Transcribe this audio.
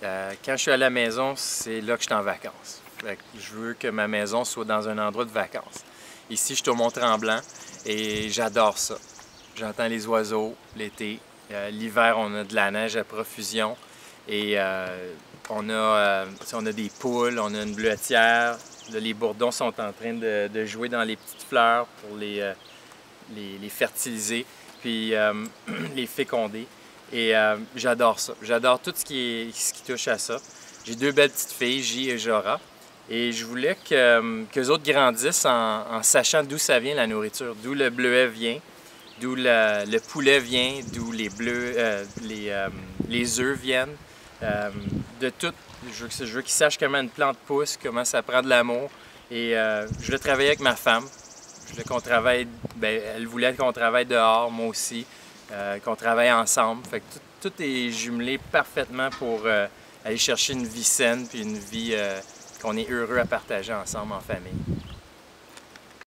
Quand je suis à la maison, c'est là que je suis en vacances. Fait que je veux que ma maison soit dans un endroit de vacances. Ici, je suis au Mont-Tremblant et j'adore ça. J'entends les oiseaux l'été. L'hiver, on a de la neige à profusion. Et on a des poules, on a une bleuetière. Là, les bourdons sont en train de jouer dans les petites fleurs pour les fertiliser, puis les féconder. Et j'adore ça. J'adore tout ce qui touche à ça. J'ai deux belles petites filles, J et Jora. Et je voulais qu'eux autres grandissent en sachant d'où ça vient la nourriture, d'où le bleuet vient, d'où le poulet vient, d'où les œufs viennent. De tout. Je veux qu'ils sachent comment une plante pousse, comment ça prend de l'amour. Et je voulais travailler avec ma femme. Je voulais qu'on travaille, elle voulait qu'on travaille dehors, moi aussi, qu'on travaille ensemble. Fait que tout est jumelé parfaitement pour aller chercher une vie saine puis une vie qu'on est heureux à partager ensemble en famille.